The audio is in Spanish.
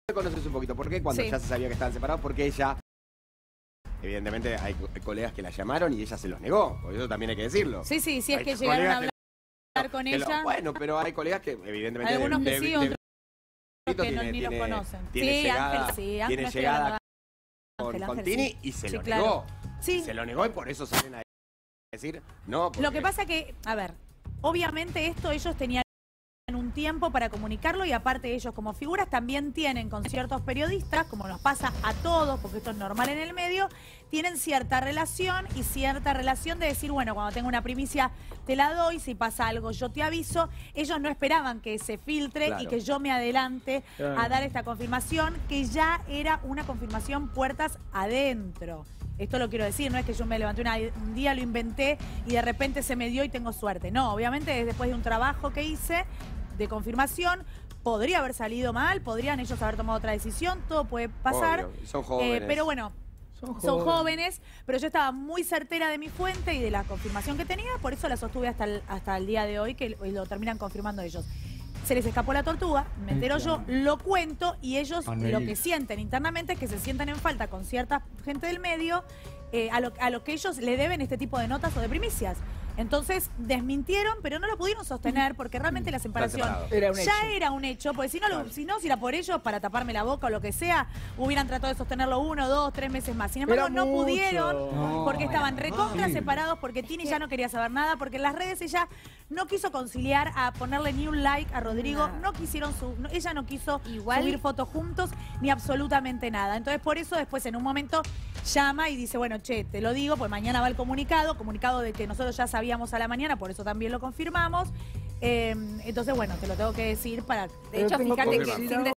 conoces un poquito. ¿Por qué? Cuando ya se sabía que estaban separados, porque ella... Evidentemente hay colegas que la llamaron y ella se los negó. Por eso también hay que decirlo. Sí, sí, sí, es que llegaron a hablar con ella. Bueno, pero hay colegas que evidentemente... Algunos que sí, otros que ni los conocen. Sí, Ángel, sí, tiene llegada con Tini y se lo negó. Sí. Se lo negó y por eso salen a decir no. Lo que pasa que, a ver, obviamente esto ellos tenían un tiempo para comunicarlo y aparte ellos como figuras también tienen con ciertos periodistas, como nos pasa a todos, porque esto es normal en el medio, tienen cierta relación y cierta relación de decir, bueno, cuando tengo una primicia te la doy, si pasa algo yo te aviso. Ellos no esperaban que se filtre y que yo me adelante a dar esta confirmación, que ya era una confirmación puertas adentro. Esto lo quiero decir, no es que yo me levanté un día, lo inventé y de repente se me dio y tengo suerte. No, obviamente es después de un trabajo que hice de confirmación. Podría haber salido mal, podrían ellos haber tomado otra decisión, todo puede pasar. Obvio, son jóvenes. Pero bueno, son jóvenes, pero yo estaba muy certera de mi fuente y de la confirmación que tenía, por eso la sostuve hasta el día de hoy, que lo terminan confirmando ellos. Se les escapó la tortuga, me entero yo, lo cuento y ellos lo que sienten internamente es que se sientan en falta con cierta gente del medio a lo que ellos le deben este tipo de notas o de primicias. Entonces desmintieron, pero no lo pudieron sostener porque realmente la separación era un hecho, porque si no, si era por ellos, para taparme la boca o lo que sea, hubieran tratado de sostenerlo 1, 2, 3 meses más. Sin embargo, no pudieron porque estaban recontra separados, porque Tini ya no quería saber nada, porque en las redes ella no quiso conciliar a ponerle ni un like a Rodrigo, ella no quiso subir fotos juntos, ni absolutamente nada. Entonces, por eso después en un momento llama y dice, bueno, che, te lo digo, pues mañana va el comunicado de que nosotros ya sabíamos a la mañana, por eso también lo confirmamos. Entonces, bueno, te lo tengo que decir para... De hecho, fíjate que